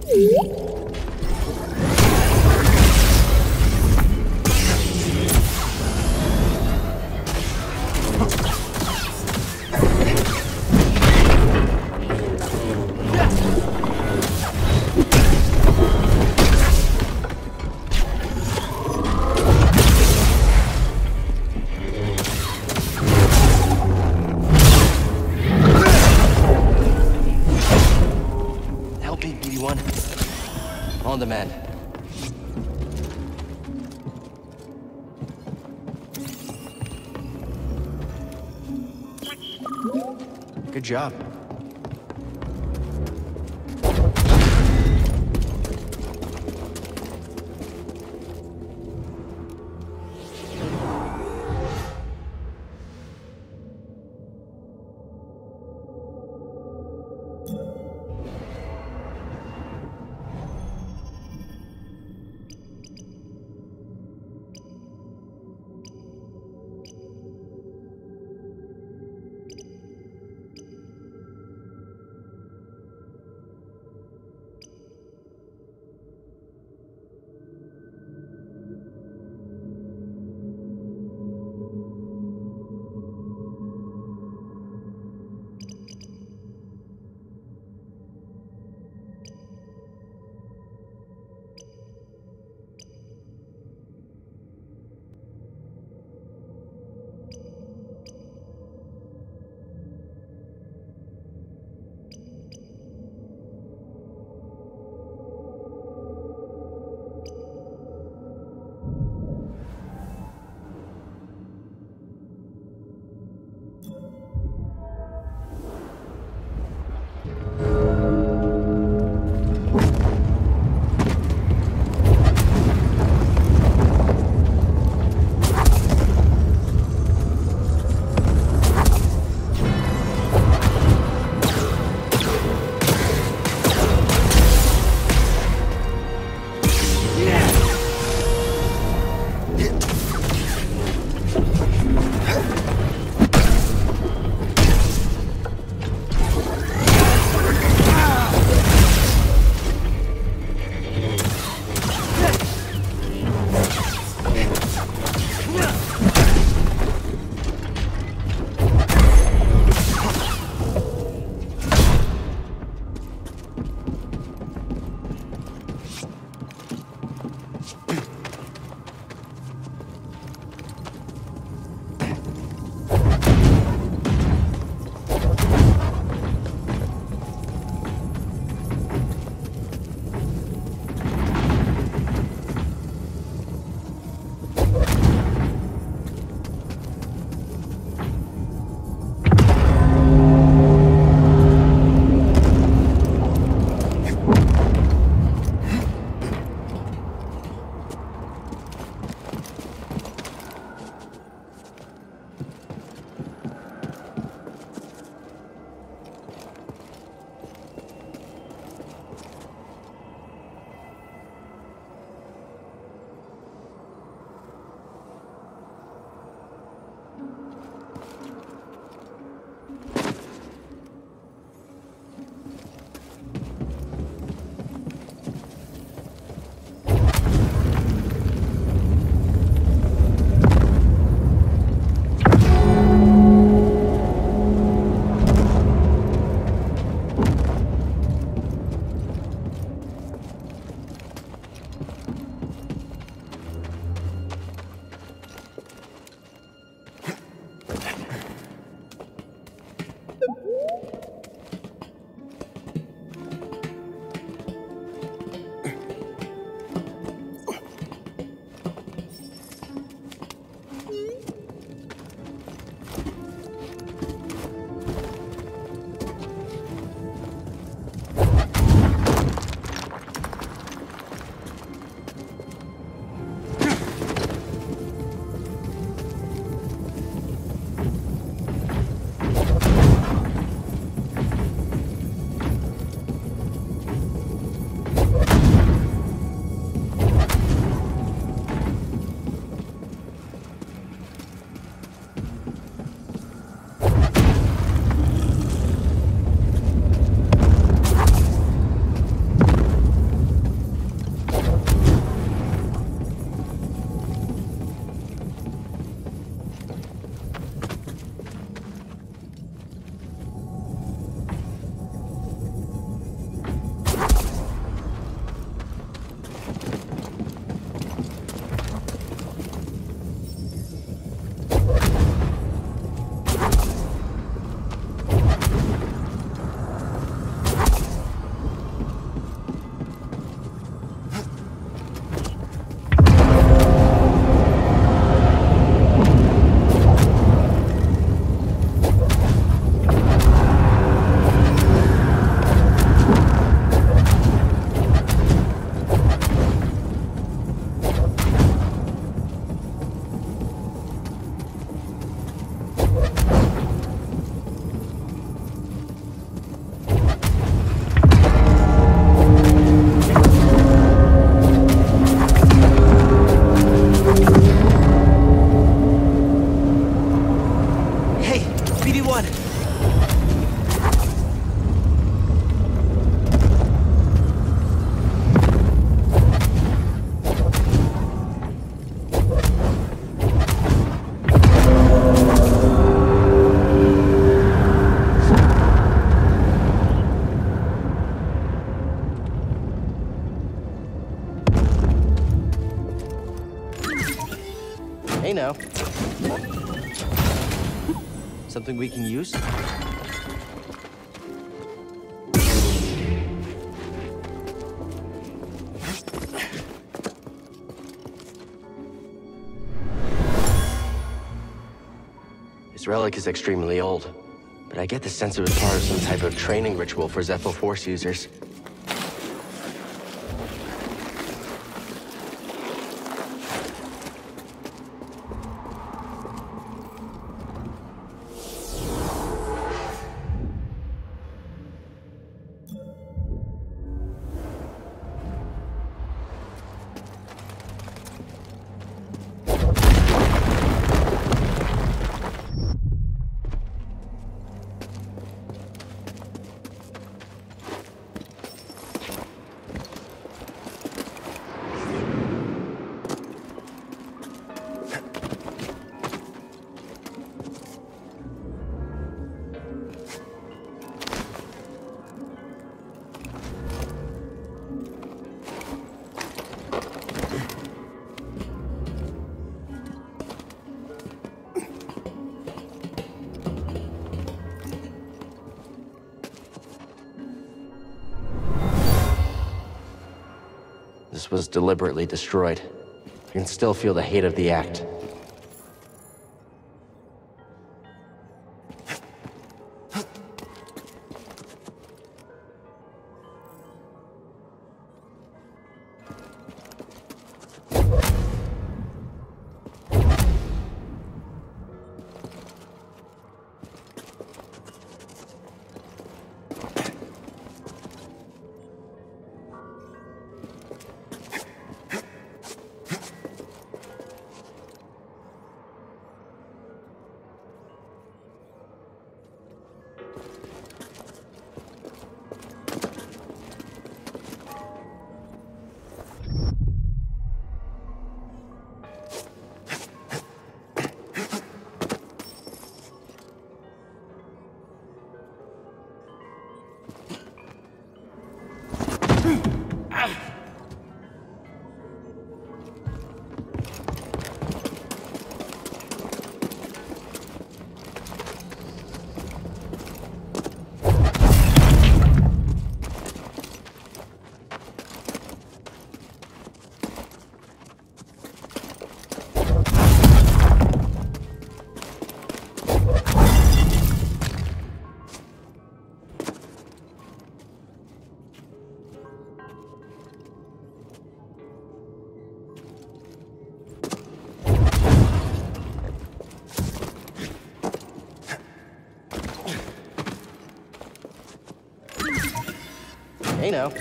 On the man. Good job. Hey now. Something we can use? This relic is extremely old, but I get the sense it was part of some type of training ritual for Zeffo Force users. This was deliberately destroyed. I can still feel the hate of the act. Hey now.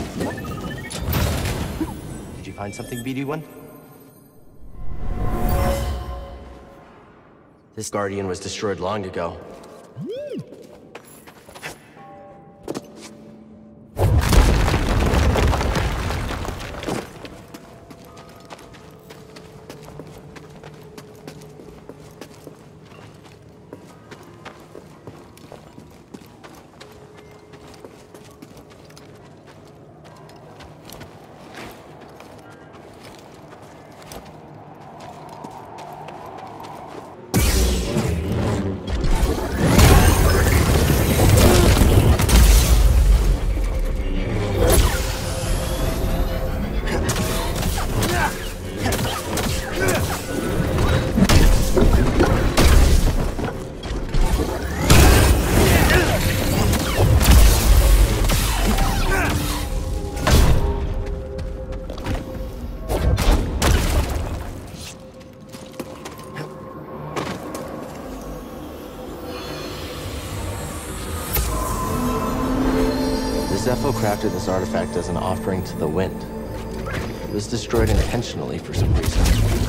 Did you find something, BD1? This Guardian was destroyed long ago. Zeffo crafted this artifact as an offering to the wind. It was destroyed intentionally for some reason.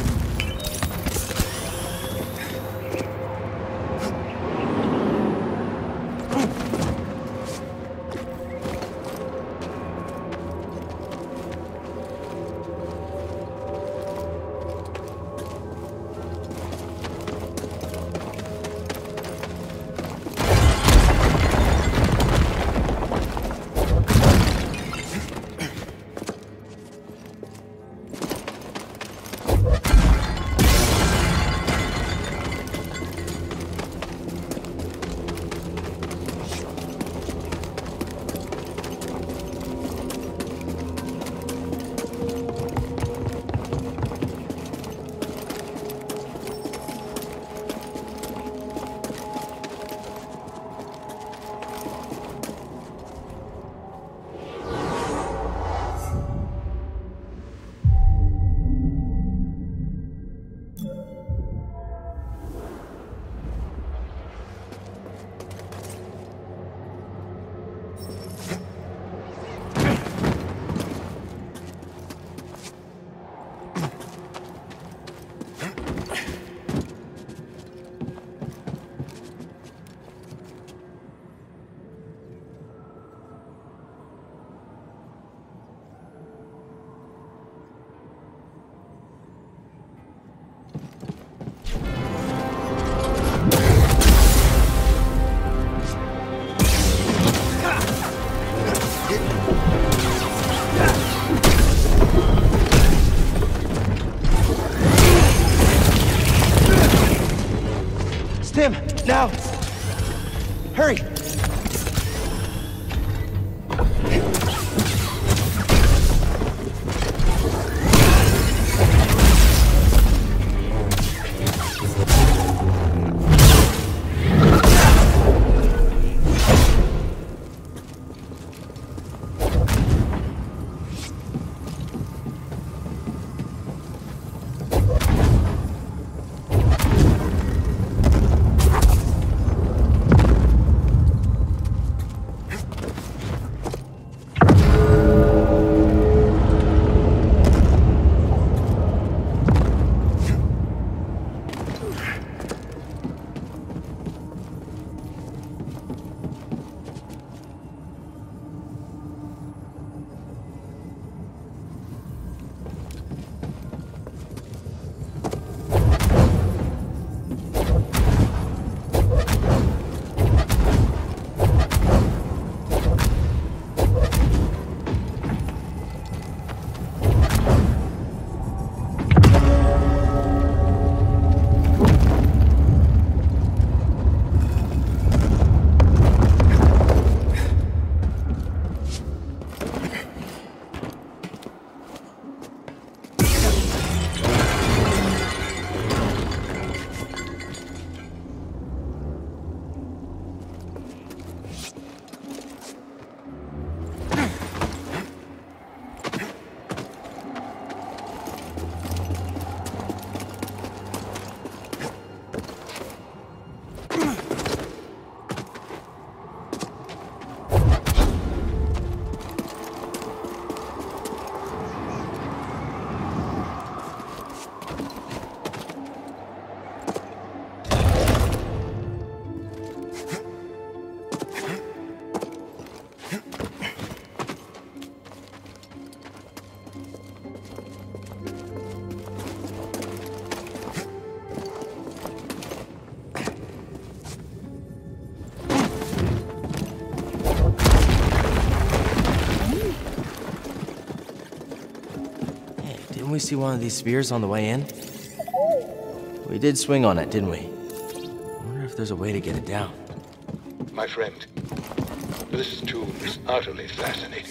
we see one of these spheres on the way in? We did swing on it, didn't we? I wonder if there's a way to get it down. My friend, this tomb is utterly fascinating.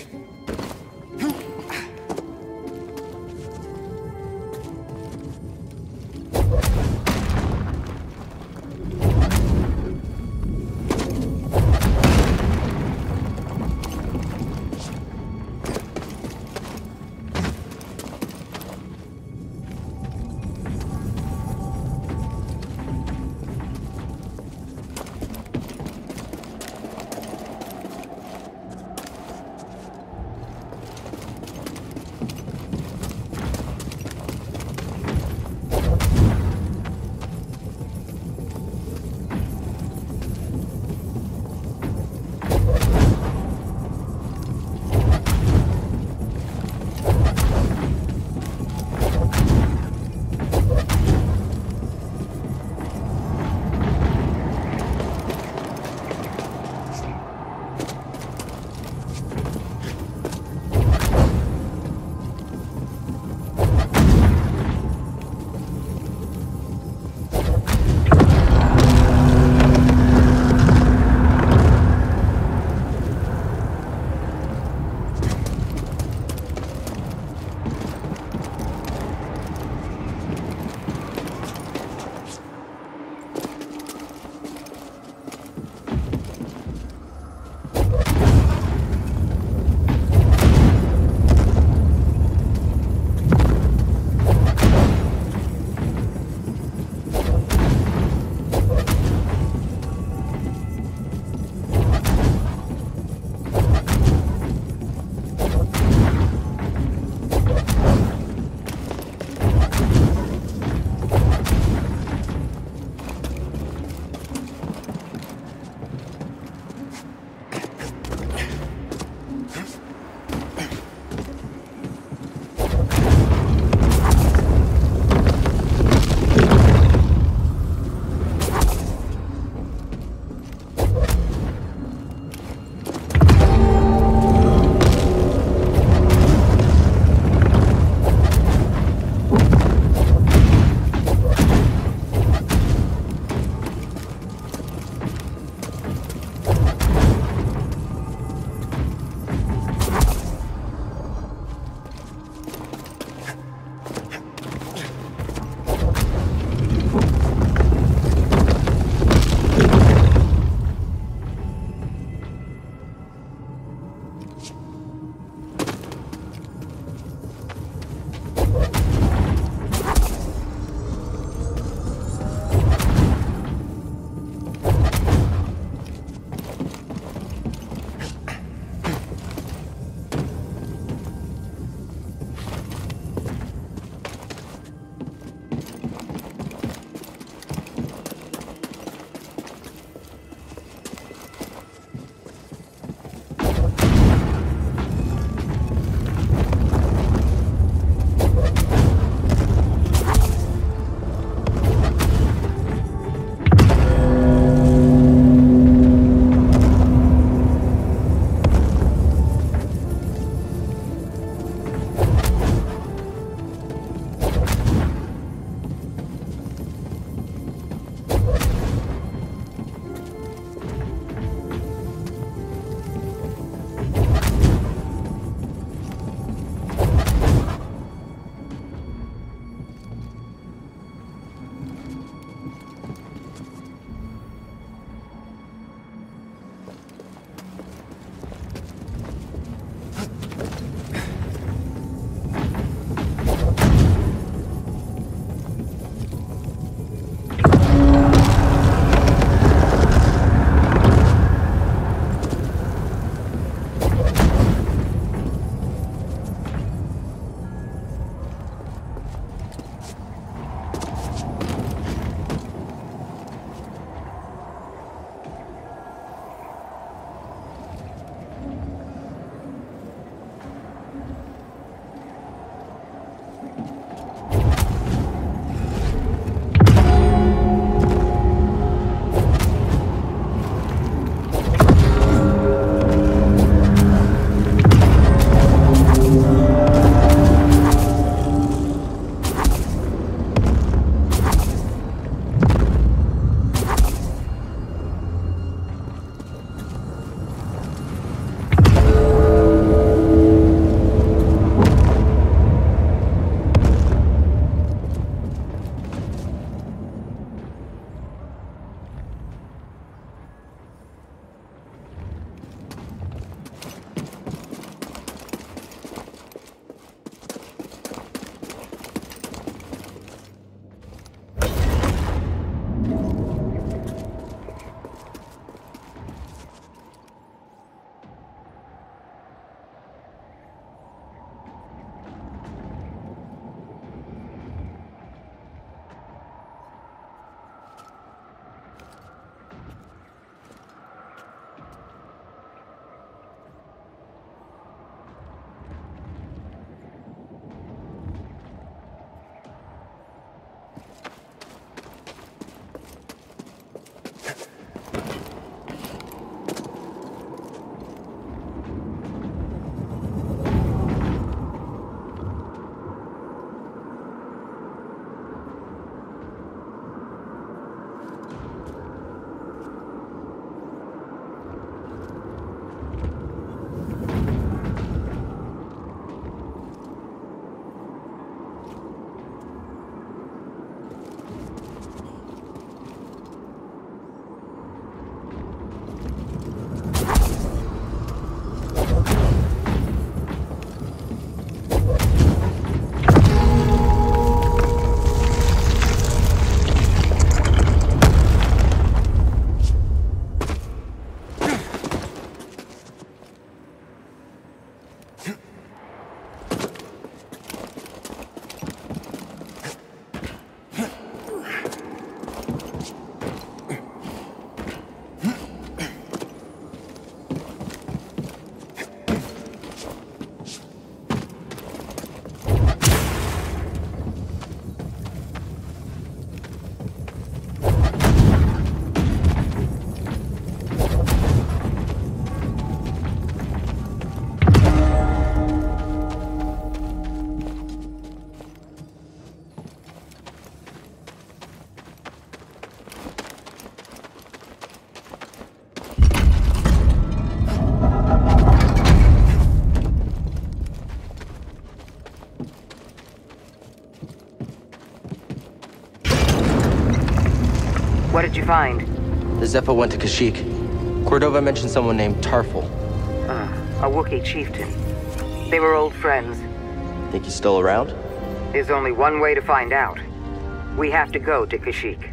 What did you find? The Zeffo went to Kashyyyk. Cordova mentioned someone named Tarful. A Wookiee chieftain. They were old friends. Think he's still around? There's only one way to find out. We have to go to Kashyyyk.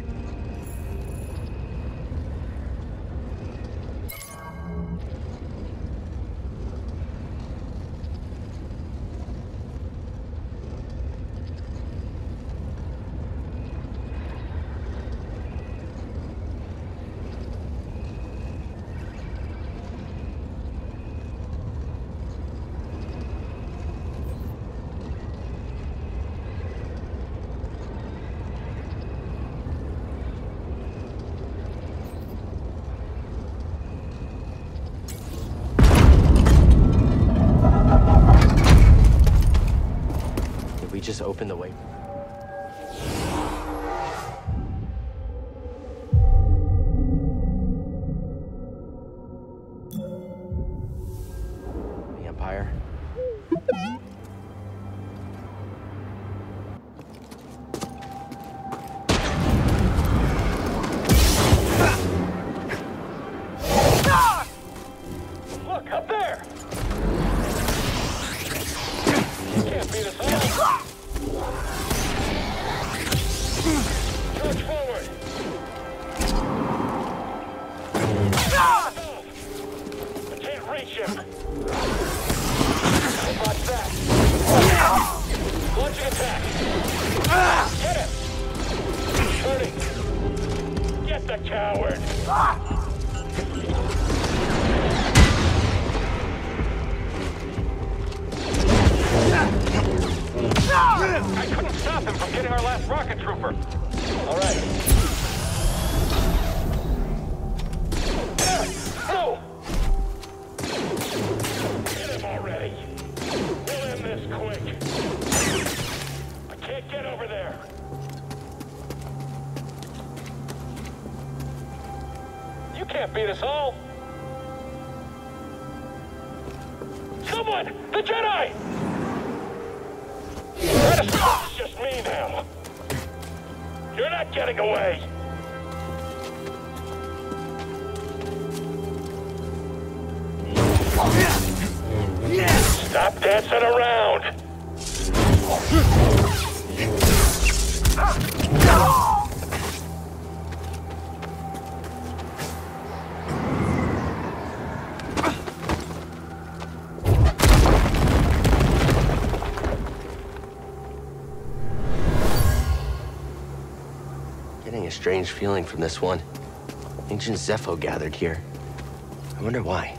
Just open the way. The Empire. Look, up there! You can't beat us all! Charge forward! I can't reach him! How about that? Launching attack! Get him! Shooting! Get the coward! I couldn't stop him from getting our last rocket trooper. All right. No! Get him already. We'll end this quick. I can't get over there. You can't beat us all. Someone! The Jedi! It's just me now. You're not getting away. Stop dancing around. Getting a strange feeling from this one. Ancient Zeffo gathered here. I wonder why.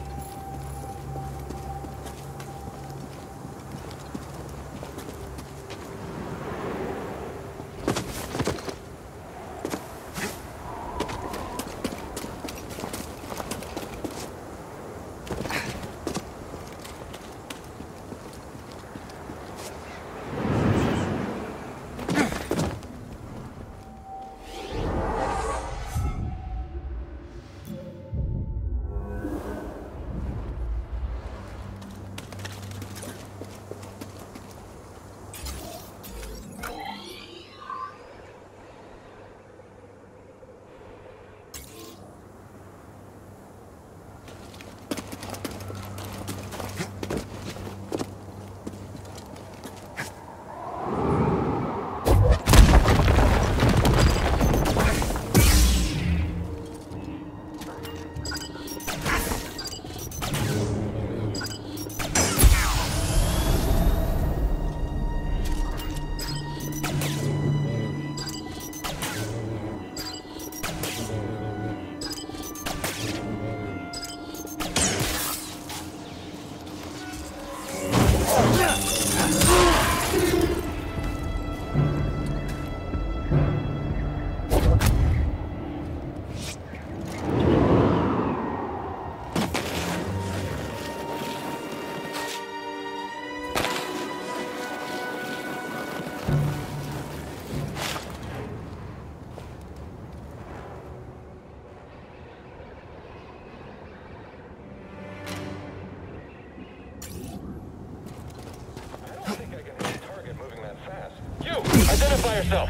Identify yourself.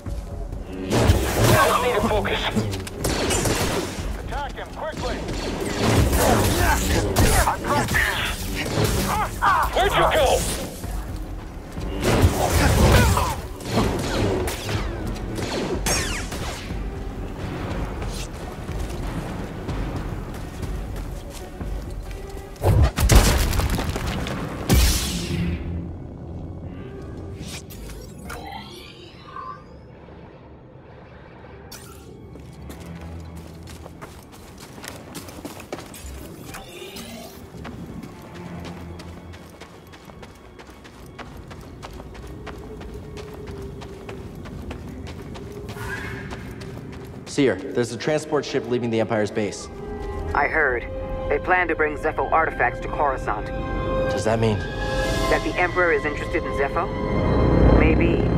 Just need to focus. Attack him quickly. Where'd you go? Seer, there's a transport ship leaving the Empire's base. I heard. They plan to bring Zeffo artifacts to Coruscant. Does that mean? That the Emperor is interested in Zeffo? Maybe.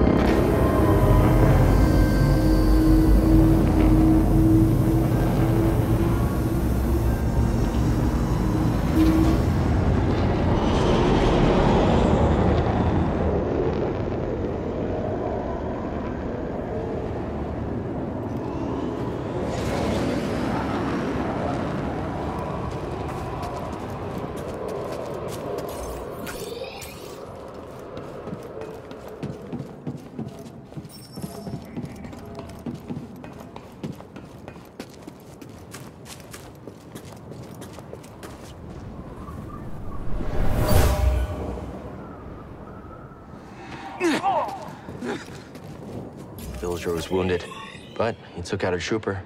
Villager was wounded, but he took out a trooper.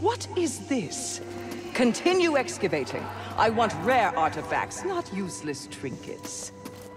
What is this? Continue excavating. I want rare artifacts, not useless trinkets.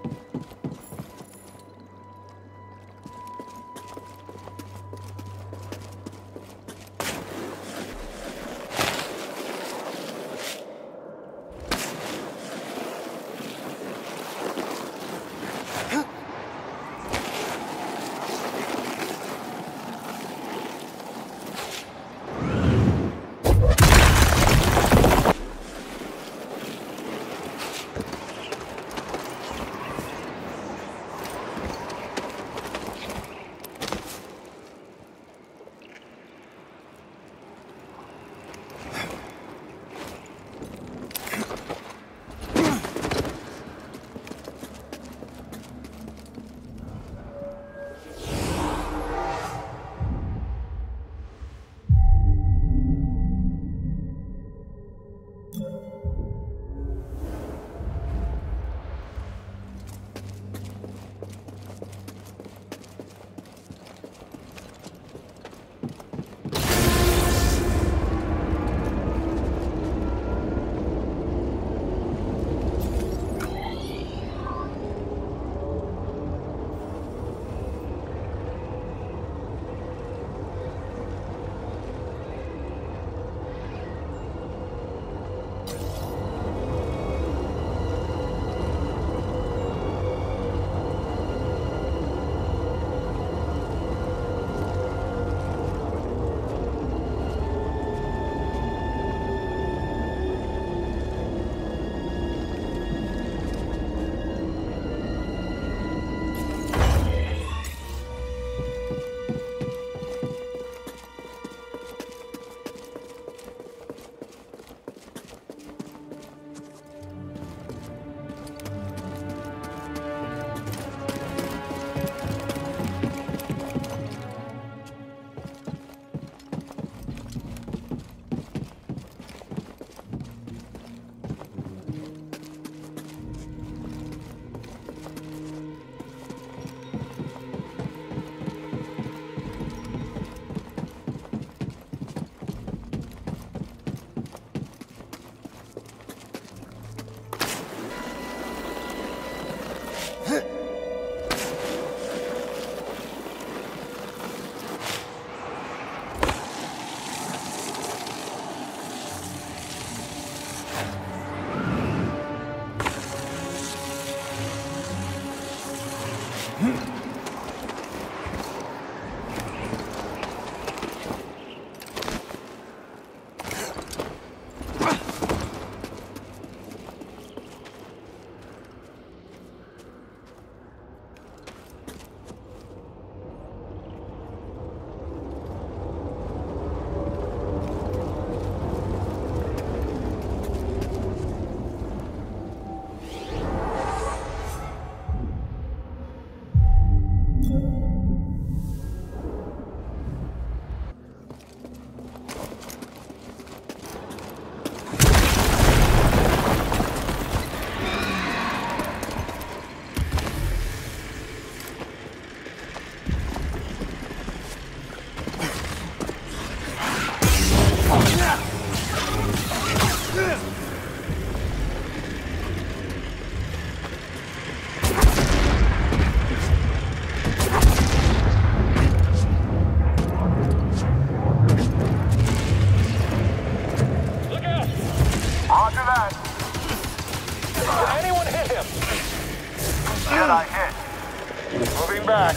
Jedi hit. Moving back.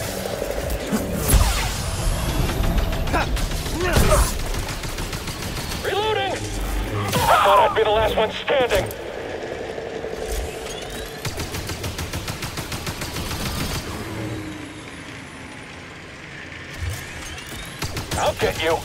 Reloading! I thought I'd be the last one standing. I'll get you.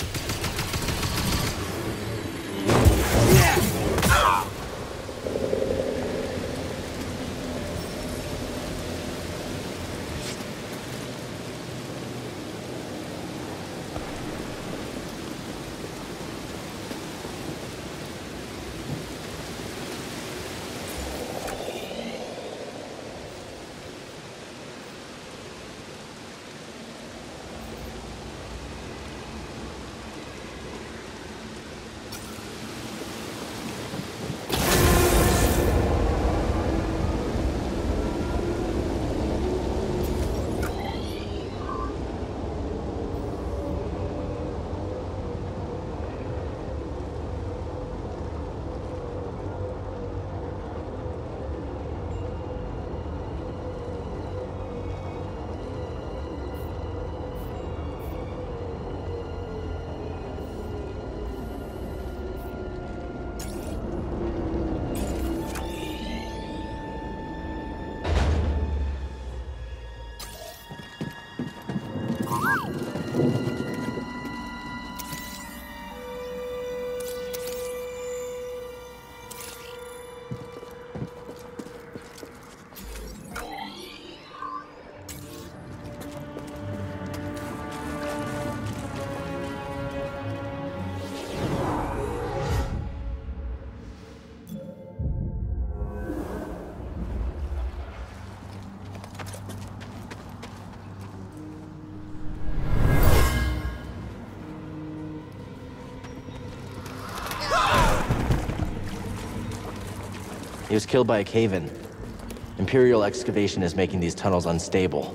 He was killed by a cave-in. Imperial excavation is making these tunnels unstable.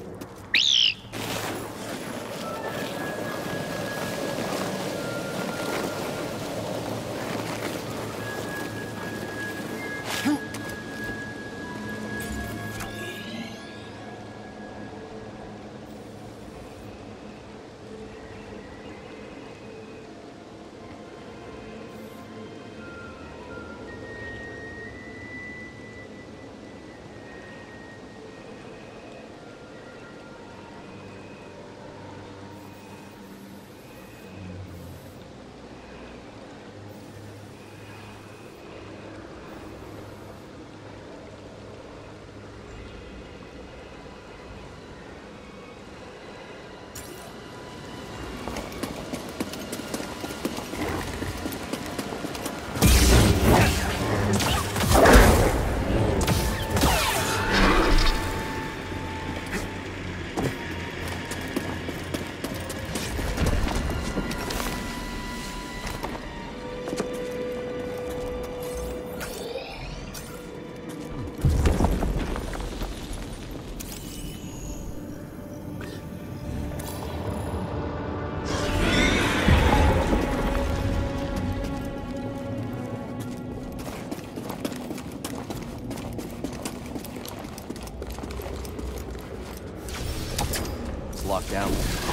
Locked down.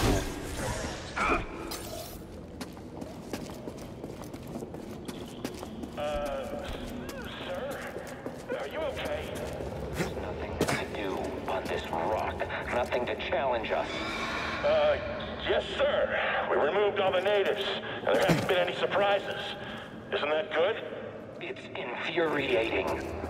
Sir? Are you okay? There's nothing to do on this rock. Nothing to challenge us. Yes, sir. We removed all the natives, and there haven't been any surprises. Isn't that good? It's infuriating.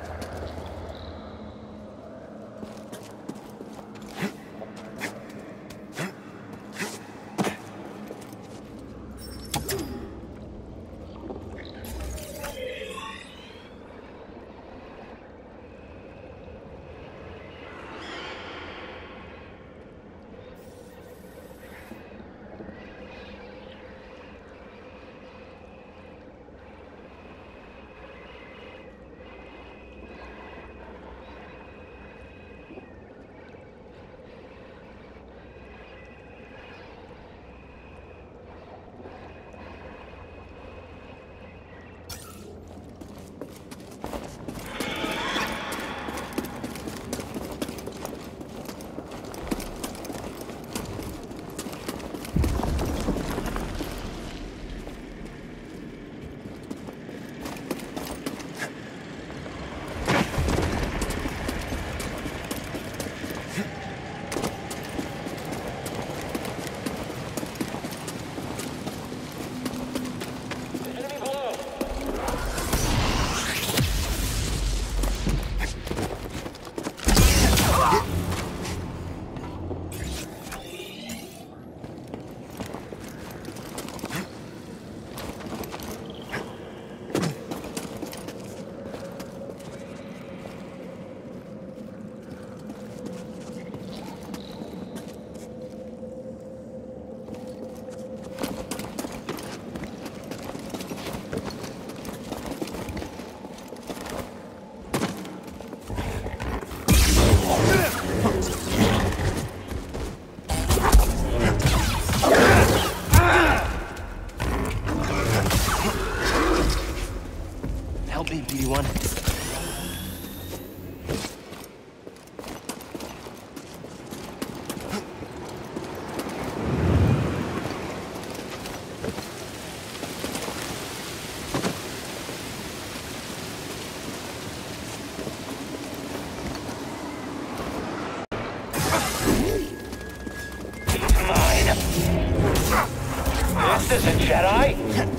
This isn't Jedi!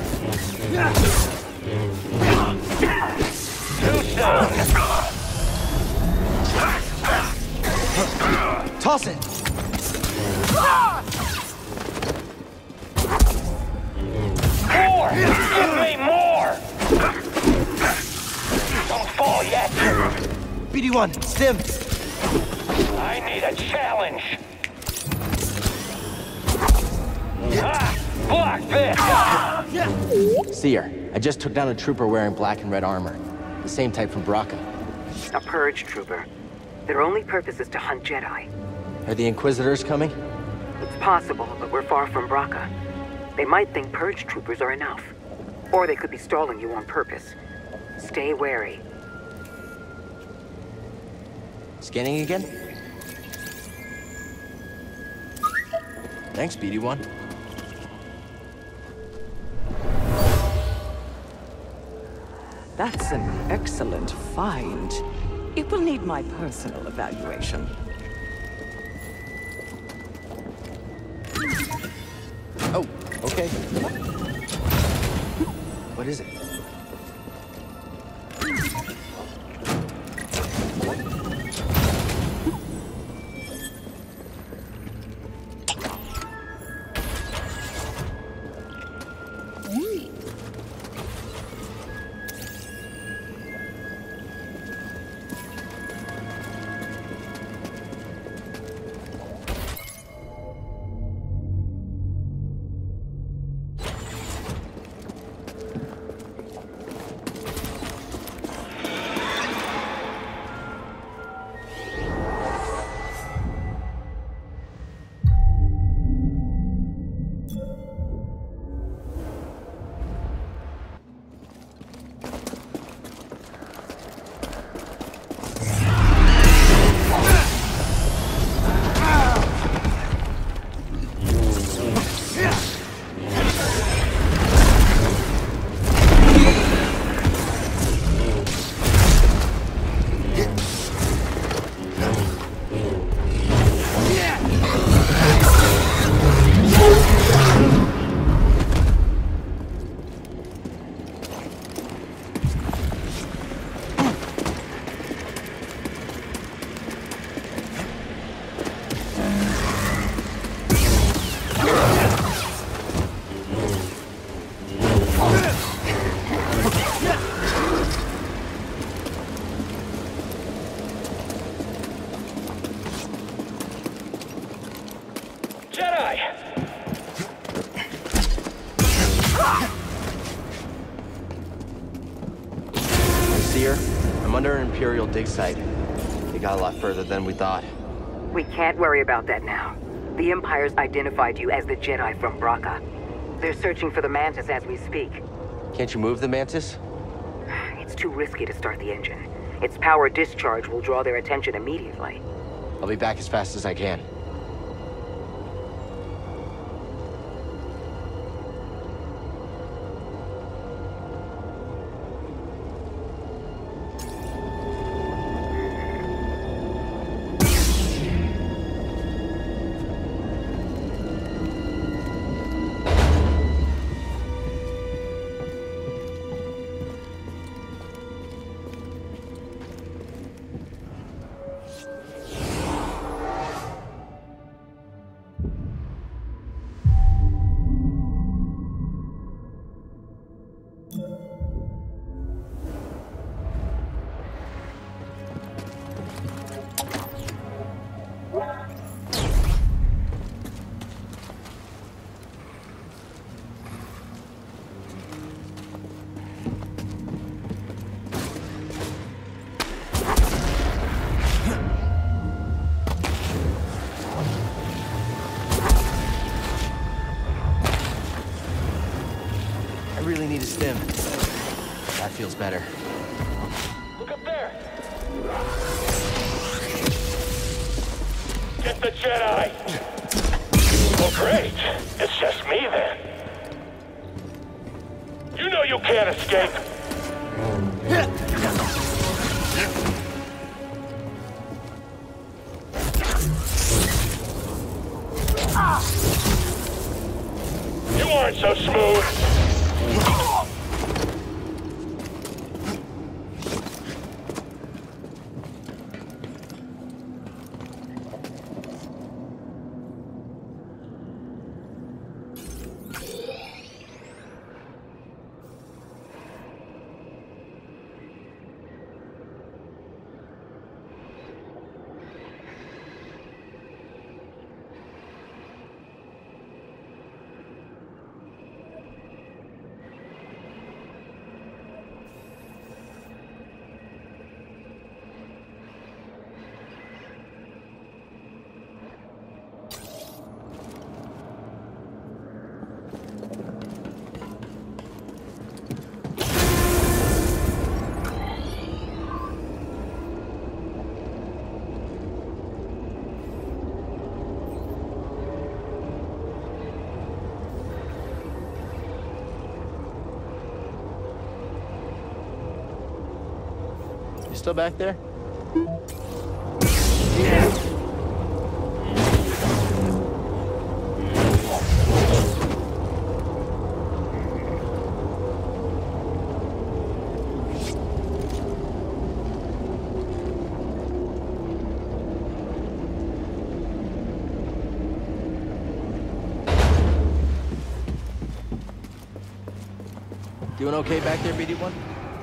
Too soon! Toss it! More! Give me more! Don't fall yet! BD1, stim! I need a challenge! Ah! Block this! Seer, I just took down a trooper wearing black and red armor. The same type from Braca. A purge trooper. Their only purpose is to hunt Jedi. Are the Inquisitors coming? It's possible, but we're far from Braca. They might think purge troopers are enough. Or they could be stalling you on purpose. Stay wary. Scanning again? Thanks, BD-1. That's an excellent find. It will need my personal evaluation. Oh, okay. What is it? I'm under an Imperial dig site. They got a lot further than we thought. We can't worry about that now. The Empire's identified you as the Jedi from Braca. They're searching for the Mantis as we speak. Can't you move the Mantis? It's too risky to start the engine. Its power discharge will draw their attention immediately. I'll be back as fast as I can. I really need a stim. That feels better. Look up there! Get the Jedi! Well, great. It's just me, then. You know you can't escape! You aren't so smooth! still back there? Doing okay back there, BD1?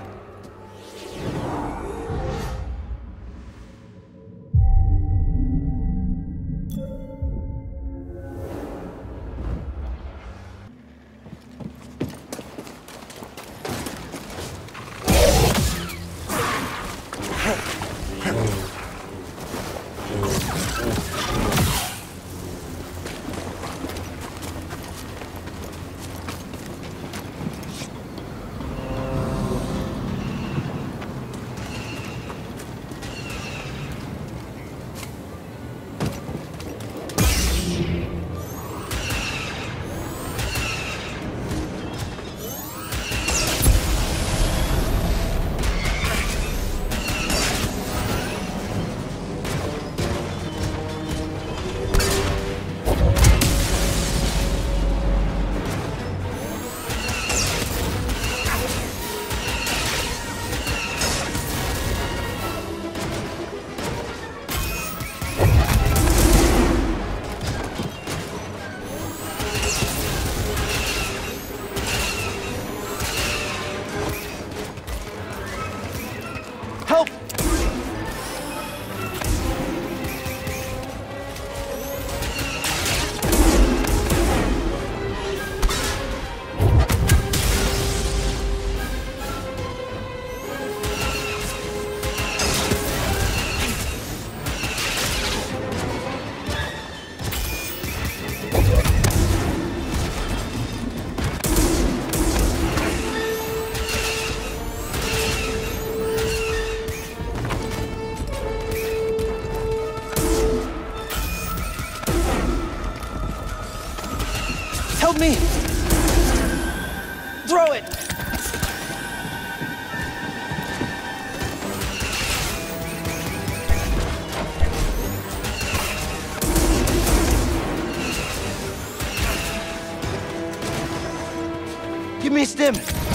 Help me! Throw it! Give me a stim!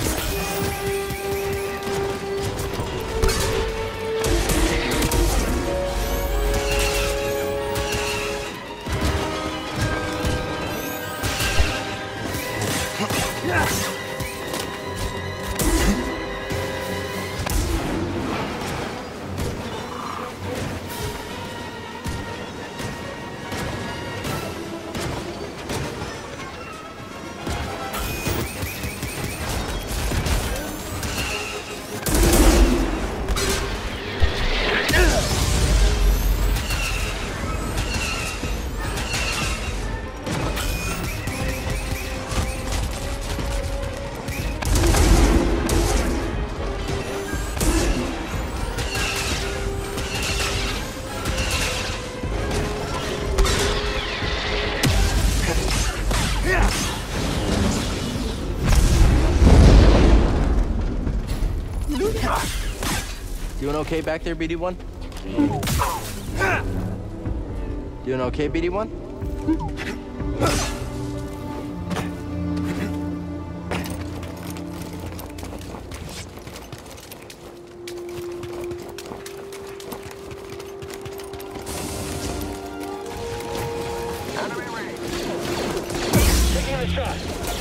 Doing okay back there, BD1? Doing okay, BD1? Taking a shot.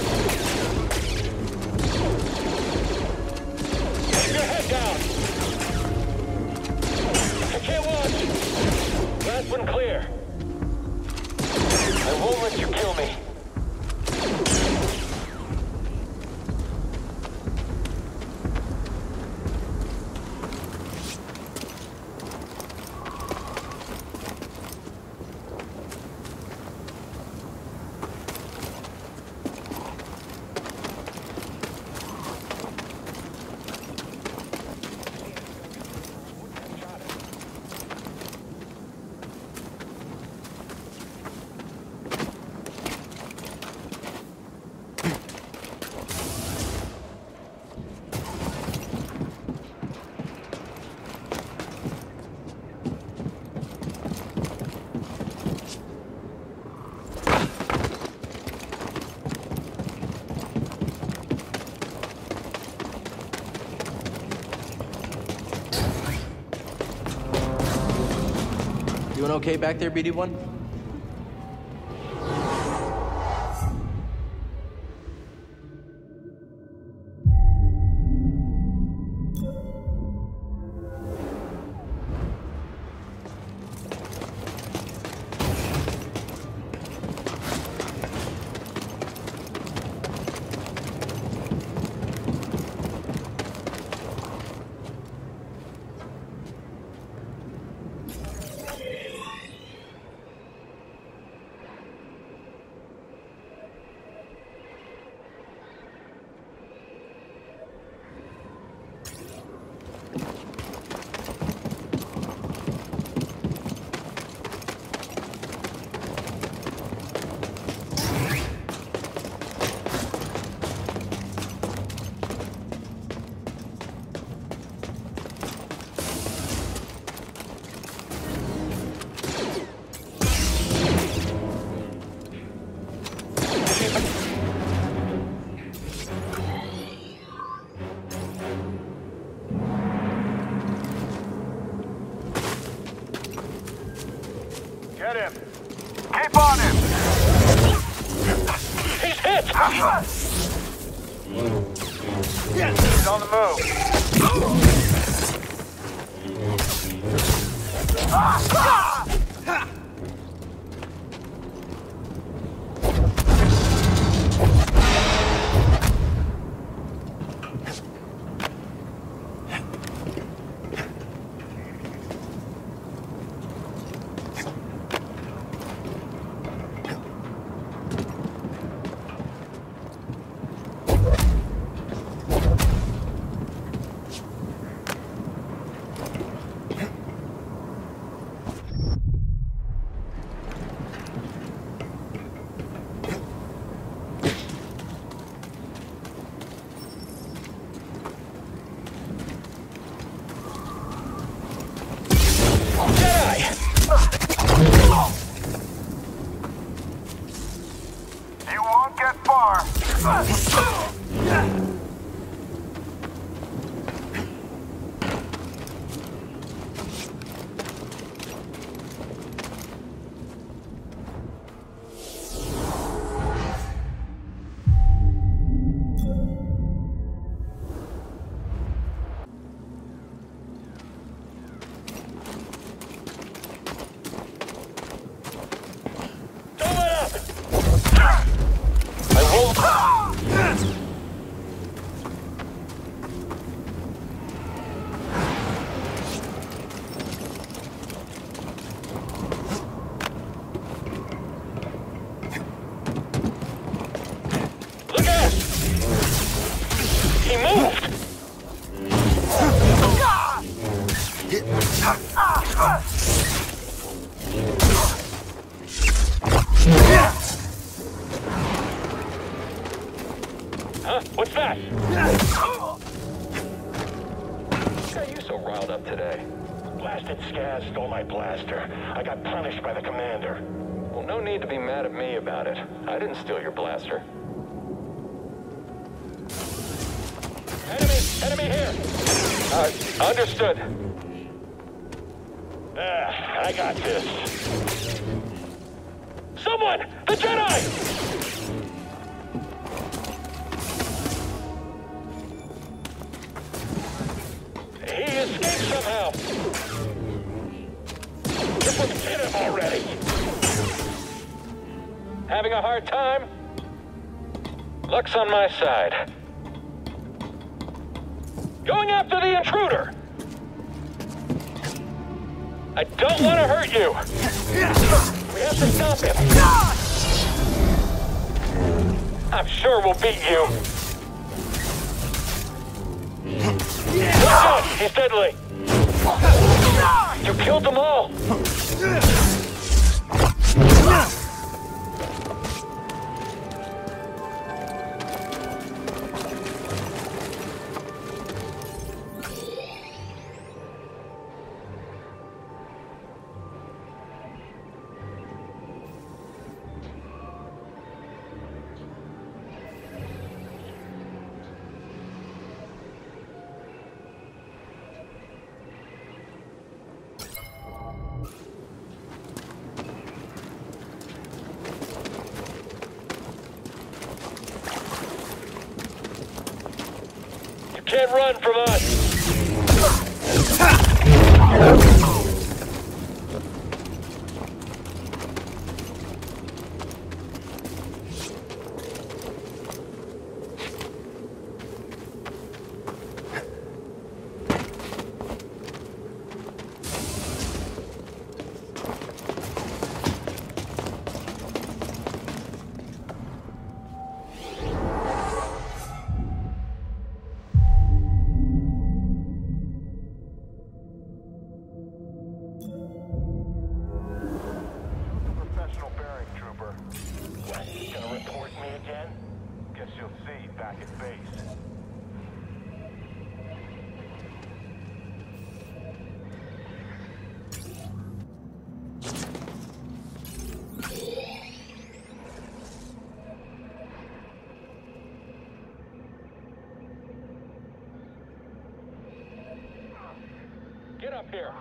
Keep your head down. I can't watch. Last one clear. I won't let you kill me. Doing okay back there, BD1? Get him! Keep on him! He's hit! He's on the move! You won't get far. Huh? What's that? Why are you so riled up today? Blasted Scaz stole my blaster. I got punished by the commander. Well, no need to be mad at me about it. I didn't steal your blaster. Enemy here! Understood. I got this. Someone! The Jedi! He escaped somehow. This one's hit him already. Having a hard time? Luck's on my side. Going after the intruder! I don't want to hurt you! We have to stop him! I'm sure we'll beat you! Watch out! He's deadly! You killed them all! can't run from us! Gonna report me again? Guess you'll see back at base. Get up here!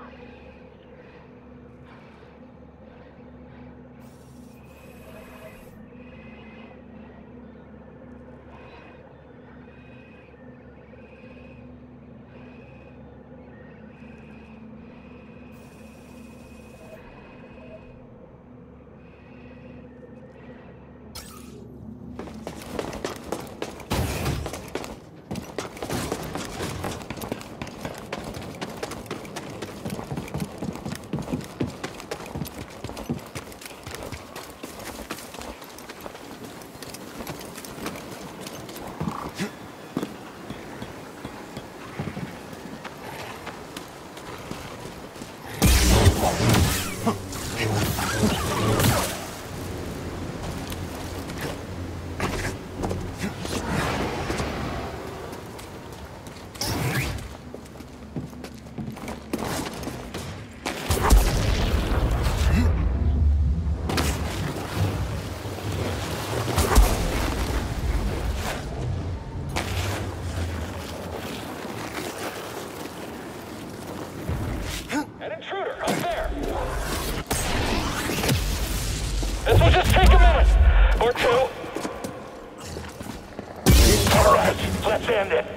This will just take a minute or two. All right, let's end it.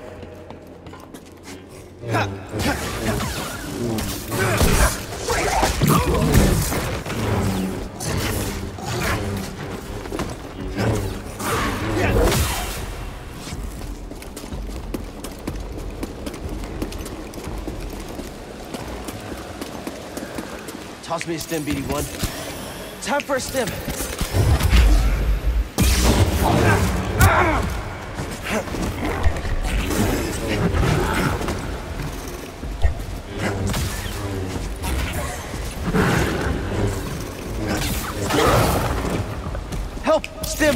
Toss me a stim, BD1. Time for a stim. Help! Stim!